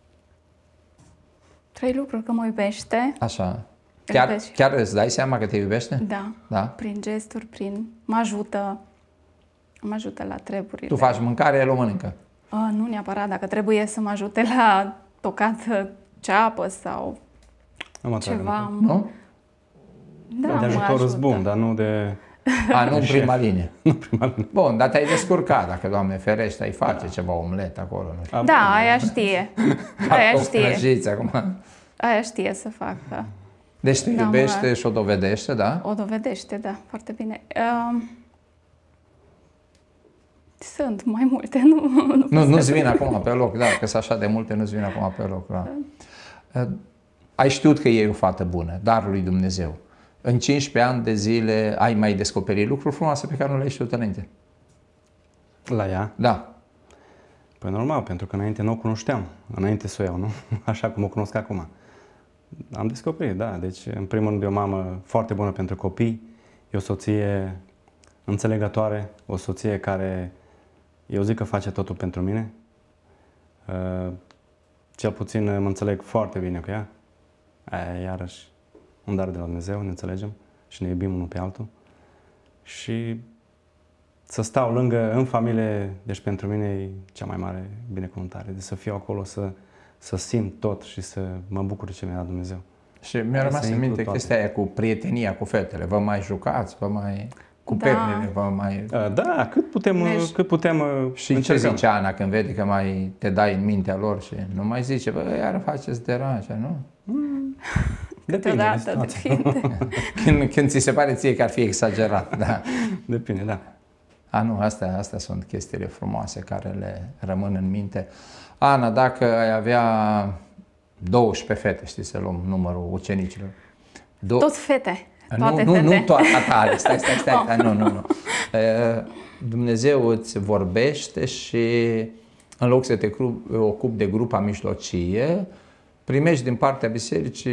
3 lucruri: că mă iubește. Așa. Îl Chiar, iubesc. chiar îți dai seama că te iubește? Da. Da? Prin gesturi, mă ajută. Mă ajută la treburile. Tu faci mâncare, el o mănâncă. Nu neapărat, dacă trebuie să mă ajute la tocat ceapă sau ceva. Nu? Da, de mă ajutorul ajută. bun, dar nu de... Nu în prima linie. Nu prima linie. Bun, dar te-ai descurcat, dacă Doamne ferește, ai face ceva omlet acolo, nu știu. Da, aia știe. Aia Cartofi știe. prăjiți acum. Aia știe să facă. Deci te iubește și o dovedește, da? O dovedește, da, foarte bine. Sunt mai multe, Nu-ți vin acum pe loc, da, că sunt așa de multe, nu-ți vin acum pe loc. Da. Ai știut că e o fată bună, darul lui Dumnezeu. În 15 ani de zile ai mai descoperit lucruri frumoase pe care nu le-ai știut înainte. La ea? Da. Păi normal, pentru că înainte nu o cunoșteam. Înainte să o iau, nu? Așa cum o cunosc acum. Am descoperit, da. Deci, în primul rând, e o mamă foarte bună pentru copii. E o soție înțelegătoare, o soție care, eu zic că face totul pentru mine. Cel puțin mă înțeleg foarte bine cu ea. Aia e iarăși un dar de la Dumnezeu, ne înțelegem și ne iubim unul pe altul. Și să stau lângă, în familie, deci pentru mine e cea mai mare binecuvântare. De să fiu acolo, să simt tot și să mă bucur de ce mi-a dat Dumnezeu. Și mi-a rămas în minte chestia aia cu prietenia cu fetele. Vă mai jucați, vă mai... Cu pernele, vă mai... Da, cât putem Și încercăm. Ce zice Ana când vede că mai te dai în mintea lor și nu mai zice, bă, iar faceți deranjă, nu? Depinde. Când ți se pare ție că ar fi exagerat, da. Depinde, da. Nu, astea sunt chestiile frumoase care le rămân în minte. Ana, dacă ai avea 12 fete, știi, să luăm numărul ucenicilor. Tot fete. Nu toate tale, stai, nu. Dumnezeu îți vorbește și în loc să te ocupi de grupa mijlocie, primești din partea bisericii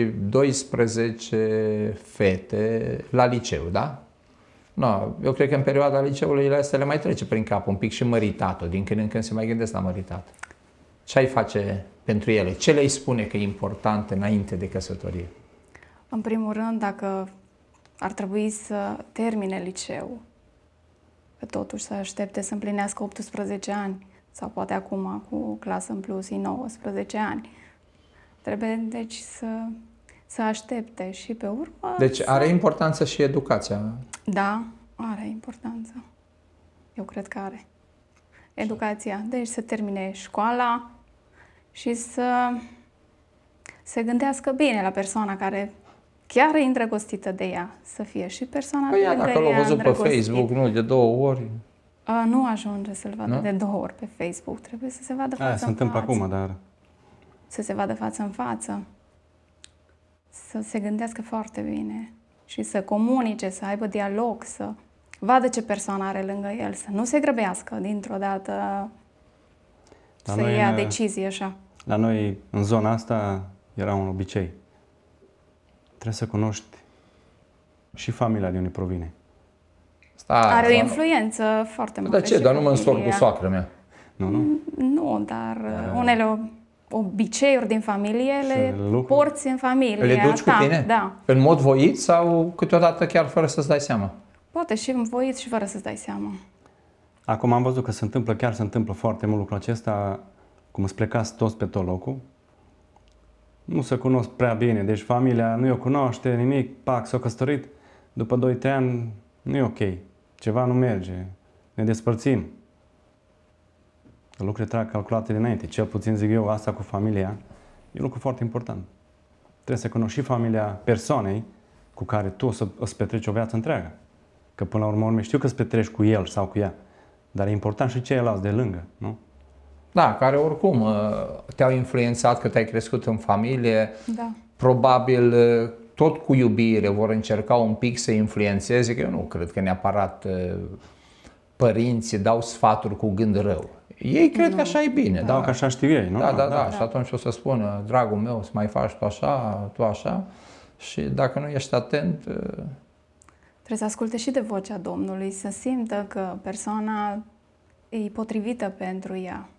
12 fete la liceu, da? No, eu cred că în perioada liceului astea le mai trece prin cap un pic și măritatul, din când în când se mai gândesc la măritat. Ce ai face pentru ele? Ce le-ai spune că e important înainte de căsătorie? În primul rând, dacă ar trebui să termine liceu, că totuși să aștepte să împlinească 18 ani, sau poate acum cu clasă în plus, 19 ani. Trebuie, deci, să aștepte și pe urmă... Deci are importanță și educația? Da, are importanță. Eu cred că are. Educația. Deci să termine școala și să se gândească bine la persoana care chiar e îndrăgostită de ea. Să fie și persoana de lângă ea dacă l-a văzut pe Facebook, nu de 2 ori... Nu ajunge să-l vadă de 2 ori pe Facebook. Trebuie să se vadă față în față. Se întâmplă acum, dar... Să se vadă față în față. Să se gândească foarte bine. Și să comunice, să aibă dialog, să vadă ce persoană are lângă el. Să nu se grăbească dintr-o dată să ia decizie așa. La noi, în zona asta, era un obicei. Trebuie să cunoști și familia de unde provine. Are o influență foarte mare. Dar ce? Dar nu mă însor cu soacră mea. Nu, dar unele obiceiuri din familie le porți în familie. Le duci cu tine? Da. În mod voit sau câteodată chiar fără să-ți dai seama? Poate și în voit și fără să-ți dai seama. Acum am văzut că se întâmplă foarte mult lucrul acesta, cum îți plecați toți pe tot locul. Nu se cunosc prea bine, deci familia nu o cunoaște, nimic, pac, s-a căsătorit. După 2-3 ani nu e ok, ceva nu merge, ne despărțim. Lucrurile trebuie calculate dinainte, cel puțin zic eu, asta cu familia, e un lucru foarte important. Trebuie să cunoști și familia persoanei cu care tu o să îți petreci o viață întreagă. Că până la urmă știu că îți petreci cu el sau cu ea, dar e important și ceilalți de lângă, nu? Da, care oricum te-au influențat, că te-ai crescut în familie. Da. Probabil tot cu iubire vor încerca un pic să influențeze, că eu nu cred că neapărat părinții dau sfaturi cu gând rău. Ei cred că așa e bine. Dau că așa știu ei, nu? Da. Și atunci o să spună, dragul meu, să mai faci tu așa, tu așa. Și dacă nu ești atent... Trebuie să asculte și de vocea Domnului, să simtă că persoana e potrivită pentru ea.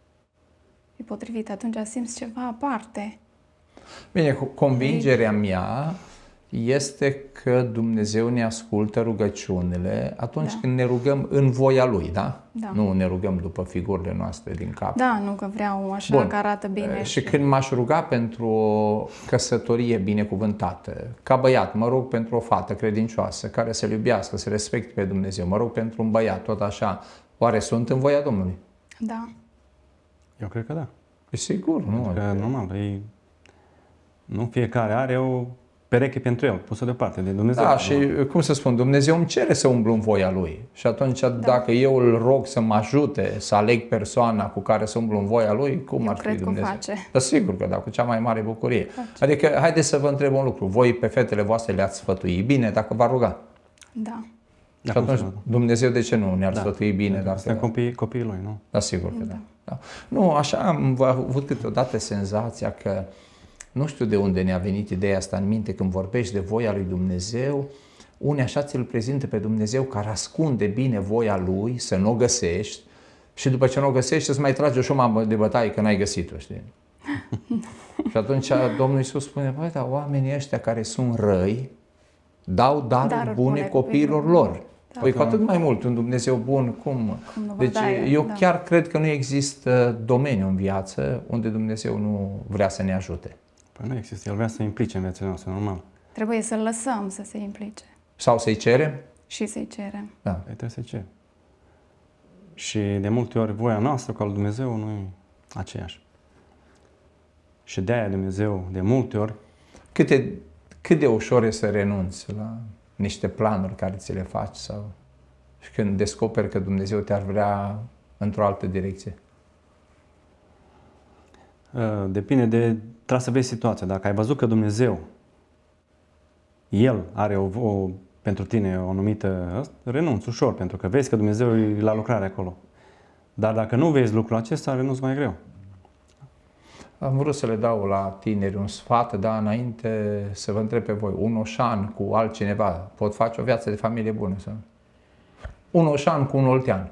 E potrivită, atunci simți ceva aparte. Bine, convingerea mea este că Dumnezeu ne ascultă rugăciunile atunci Da. când ne rugăm în voia Lui, da? Da. Nu ne rugăm după figurile noastre din cap. Da, nu că vreau așa Bun. că arată bine. Și când m-aș ruga pentru o căsătorie binecuvântată, ca băiat, mă rog pentru o fată credincioasă, care să-L iubească, să respecte pe Dumnezeu, mă rog pentru un băiat, tot așa, oare sunt în voia Domnului? Da. Eu cred că da. E sigur, nu? Că normal, nu fiecare are o pereche pentru el, pusă deoparte de Dumnezeu. Da, și cum să spun, Dumnezeu îmi cere să umblu în voia Lui. Și atunci, dacă eu îl rog să mă ajute să aleg persoana cu care să umblu în voia Lui, cum Eu ar fi cred că o Dumnezeu? face. Da, sigur că da, cu cea mai mare bucurie. Adică, haideți să vă întreb un lucru. Voi pe fetele voastre le-ați sfătui bine dacă v-ar ruga? Da. Da, Și atunci, Dumnezeu de ce nu ne-ar sfătui bine? Suntem Dacă... copiii lui, nu? Da, sigur că da. Da. Nu, așa am avut câteodată senzația că nu știu de unde ne-a venit ideea asta în minte când vorbești de voia lui Dumnezeu, unii așa ți-l prezintă pe Dumnezeu care ascunde bine voia Lui, să nu o găsești și după ce nu o găsești îți mai trage o șumă de bătaie că n-ai găsit-o, știi? Și atunci Domnul Iisus spune, băi, dar oamenii ăștia care sunt răi dau daruri bune copiilor lor. Da. Păi cu atât mai mult, un Dumnezeu bun, cum? nu vă Deci daie, eu da. chiar cred că nu există domeniu în viață unde Dumnezeu nu vrea să ne ajute. Păi nu există, el vrea să implice în viața noastră, normal. Trebuie să-l lăsăm să se implice Sau să-i cerem? și să-i cerem. Da. Păi trebuie să ceri. Și de multe ori voia noastră cu al lui Dumnezeu nu e aceeași. Și de-aia Dumnezeu, de multe ori, Cât de ușor e să renunți la niște planuri care ți le faci sau și când descoperi că Dumnezeu te-ar vrea într-o altă direcție. depinde de, trebuie să vezi situația. Dacă ai văzut că Dumnezeu, El are pentru tine o anumită, renunți ușor, pentru că vezi că Dumnezeu e la lucrare acolo. Dar dacă nu vezi lucrul acesta, renunți mai greu. Am vrut să le dau la tineri un sfat, dar înainte să vă întreb pe voi, un oșan cu altcineva pot face o viață de familie bună? Sau? Un oșan cu un oltean.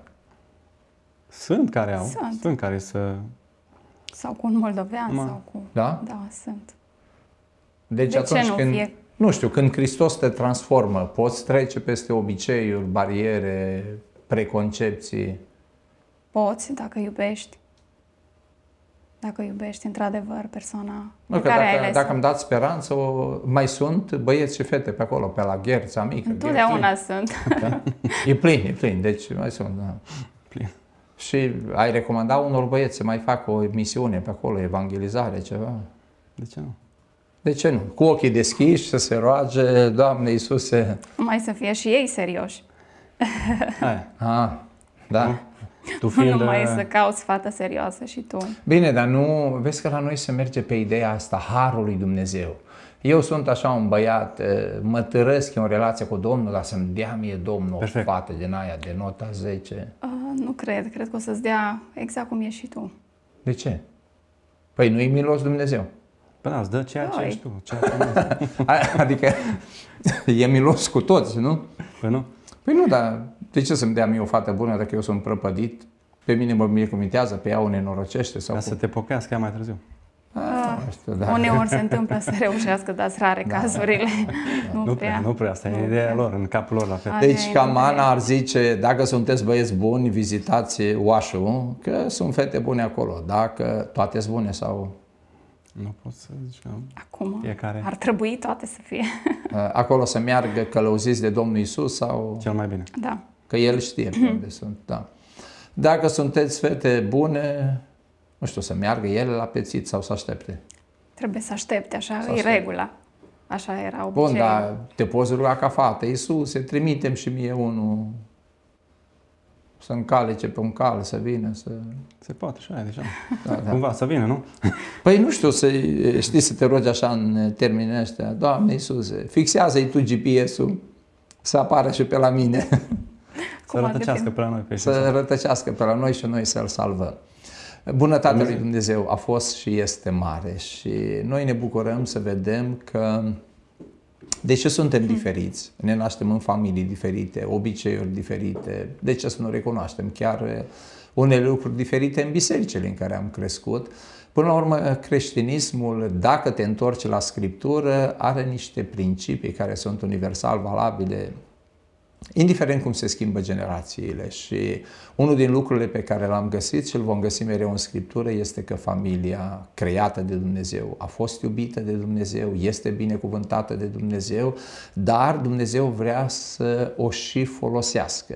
Sunt care au, Sunt. sunt care să... Sau cu un moldovean sau cu... Da? Da, sunt. Deci De atunci ce nu când, fie? nu știu, când Hristos te transformă, poți trece peste obiceiuri, bariere, preconcepții. Poți, dacă iubești. Dacă iubești, într-adevăr, persoana Nu, pe că care ai ales. dacă îmi dați speranță, mai sunt băieți și fete pe acolo, pe la Gherța mică. Întotdeauna sunt. Da? E plin, deci mai sunt, da. Plin. Și ai recomanda unor băieți să mai facă o misiune pe acolo, evangelizare, ceva? De ce nu? De ce nu? Cu ochii deschiși, să se roage, Doamne Iisuse. Mai să fie și ei serioși. Hai, Da. tu Nu fiind... numai să cauți fată serioasă și tu. Bine, dar nu, vezi că la noi se merge pe ideea asta, harul lui Dumnezeu. Eu sunt așa un băiat, mă târăsc în relație cu Domnul, dar să-mi dea mie Domnul Perfect. o fată din aia de nota 10. Nu cred. Cred că o să-ți dea exact cum ești și tu. De ce? Păi nu-i milos Dumnezeu. Păi da, îți dă ceea ce Oi. ești tu. Ceea ce Adică e milos cu toți, nu? Păi nu? Păi nu, dar de ce să-mi dea mie o fată bună dacă eu sunt prăpădit? Pe mine mă binecuvintează, pe ea o nenorocește sau Ca cum? să te pocăiască ea mai târziu. Nu știu, da. Uneori se întâmplă să reușească, dar sunt rare cazurile. Nu prea. Nu prea, asta e ideea lor, în capul lor la fel. Asta Deci e cam ideea. Ana ar zice, dacă sunteți băieți buni, vizitați Oașul, că sunt fete bune acolo. Dacă toate sunt bune sau... Nu pot să zici că Acum fiecare ar trebui toate să fie. acolo să meargă călăuziți de Domnul Iisus sau... cel mai bine. Da. Că El știe pe unde sunt, da. Dacă sunteți fete bune, nu știu, să meargă ele la pețit sau să aștepte. Trebuie să aștepte, așa Să e aștepte. regula. Așa era Bun, obiceiul. dar te poți ruga ca fată. Iisuse, trimitem și mie unul să încalece pe un cal, să vină, să... Se poate, așa e deja. Da, da. Cumva să vină, nu? Păi nu știu, știi să te rogi așa în termenii ăștia. Doamne Iisuse, fixează-i tu GPS-ul să apară și pe la mine, Să rătăcească pe la noi pe să rătăcească pe la noi și noi să-L salvăm. Bunătatea lui Dumnezeu a fost și este mare și noi ne bucurăm să vedem că, deși suntem diferiți, ne naștem în familii diferite, obiceiuri diferite, de ce să nu recunoaștem? Chiar unele lucruri diferite în bisericile în care am crescut. Până la urmă, creștinismul, dacă te întorci la Scriptură, are niște principii care sunt universal valabile, indiferent cum se schimbă generațiile. Și unul din lucrurile pe care l-am găsit și îl vom găsi mereu în Scriptură este că familia creată de Dumnezeu a fost iubită de Dumnezeu, este binecuvântată de Dumnezeu, dar Dumnezeu vrea să o și folosească.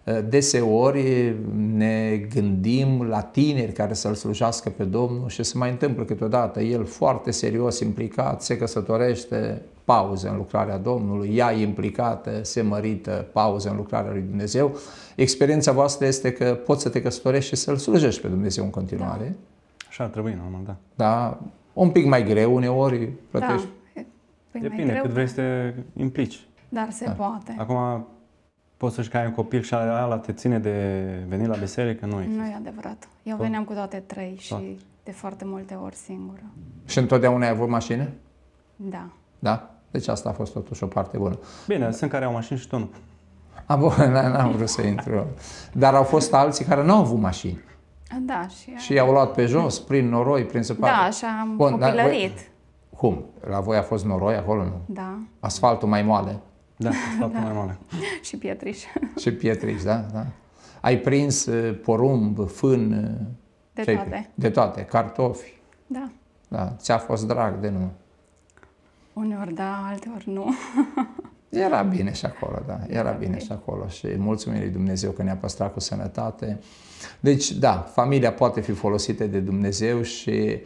Deseori ne gândim la tineri care să-L slujească pe Domnul și se mai întâmplă câteodată el foarte serios implicat, se căsătorește, pauză în lucrarea Domnului, ea implicată, se mărită, pauză în lucrarea lui Dumnezeu. Experiența voastră este că poți să te căsătorești și să-L slujești pe Dumnezeu în continuare. Da. Așa ar trebui, normal, da. Da, un pic mai greu uneori plătești. Da, depinde cât vrei să te implici. Dar se poate. Acum poți să-și ai un copil și ala te ține de venit la biserică? Nu e adevărat. Eu veneam cu toate trei și de foarte multe ori singură. Și întotdeauna ai avut mașină? Da. Da? Deci asta a fost totuși o parte bună. Bine, sunt care au mașini și tu nu. Bun, n-am vrut să intru. Dar au fost alții care nu au avut mașini. Da, și i-au luat pe jos, prin noroi, prin săpate. Da, așa am copilărit. Cum? La voi a fost noroi acolo, nu? Da. Asfaltul mai moale. Da, asfaltul mai moale. Și pietriș. Și pietriș, da, da. Ai prins porumb, fân... De toate. De toate, cartofi. Da. Da, ți-a fost drag de nu? Uneori da, alteori nu. Era bine și acolo, da, era bine și acolo și mulțumim lui Dumnezeu că ne-a păstrat cu sănătate. Deci, da, familia poate fi folosită de Dumnezeu și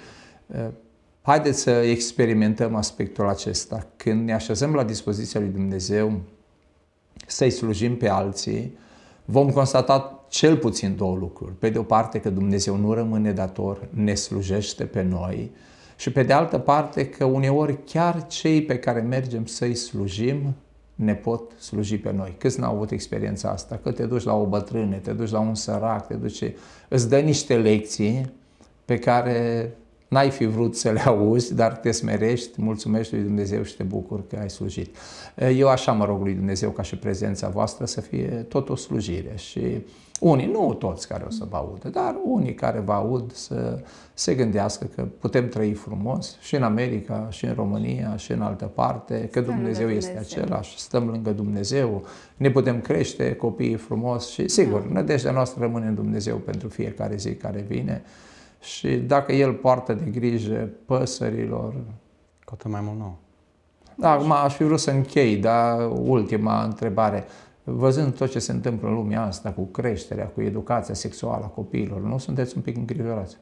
haideți să experimentăm aspectul acesta. Când ne așezăm la dispoziția lui Dumnezeu să-i slujim pe alții, vom constata cel puțin două lucruri. Pe de o parte că Dumnezeu nu rămâne dator, ne slujește pe noi, și pe de altă parte că uneori chiar cei pe care mergem să-i slujim ne pot sluji pe noi. Câți n-au avut experiența asta? Că te duci la o bătrână, te duci la un sărac, îți dă niște lecții pe care n-ai fi vrut să le auzi, dar te smerești, mulțumești lui Dumnezeu și te bucuri că ai slujit. Eu așa mă rog lui Dumnezeu ca și prezența voastră să fie tot o slujire și unii, nu toți care o să vă audă, dar unii care vă aud să se gândească că putem trăi frumos și în America, și în România, și în altă parte, că Dumnezeu este același, stăm lângă Dumnezeu, ne putem crește copiii frumos și sigur, nădejdea noastră rămâne în Dumnezeu pentru fiecare zi care vine. Și dacă El poartă de grijă păsărilor... Cu atât mai mult nou. Da, acum aș fi vrut să închei, dar ultima întrebare. Văzând tot ce se întâmplă în lumea asta cu creșterea, cu educația sexuală a copiilor, nu sunteți un pic îngrijorați?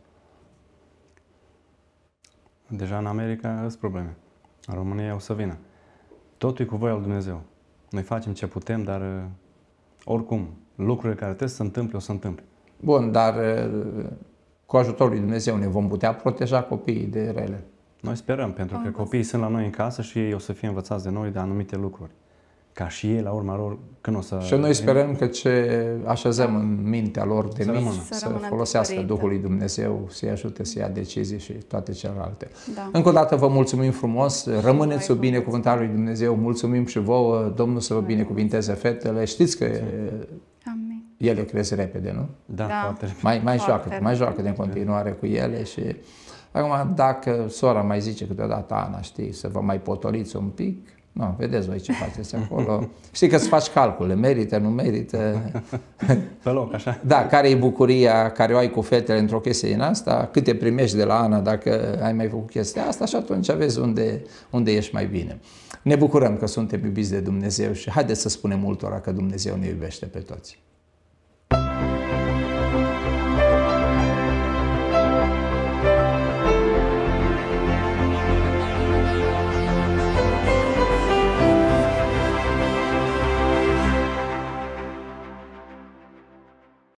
Deja în America sunt probleme. În România o să vină. Totul e cu voia lui Dumnezeu. Noi facem ce putem, dar oricum, lucrurile care trebuie să se întâmple, o să se întâmple. Bun, dar cu ajutorul lui Dumnezeu ne vom putea proteja copiii de rele. Noi sperăm, pentru că copiii sunt la noi în casă și ei o să fie învățați de noi de anumite lucruri. Ca și ei, la urma lor, când o să... Și noi sperăm că ce așezăm în mintea lor de mici să folosească Duhul lui Dumnezeu, să-i ajute să ia decizii și toate celelalte. Da. Încă o dată vă mulțumim frumos, rămâneți sub binecuvântarea lui Dumnezeu, mulțumim și vouă, Domnul să vă binecuvinteze fetele. Știți că ele cresc repede, nu? Da, foarte repede. Mai joacă în continuare cu ele și... Acum, dacă sora mai zice câteodată, Ana, știi, să vă mai potoliți un pic, nu, vedeți voi ce faceți acolo. Știi că îți faci calcule, merită, nu merită. Pe loc, așa. Da, care e bucuria care o ai cu fetele într-o chestie în asta, câte primești de la Ana dacă ai mai făcut chestia asta și atunci vezi unde ești mai bine. Ne bucurăm că suntem iubiți de Dumnezeu și haideți să spunem multora că Dumnezeu ne iubește pe toți.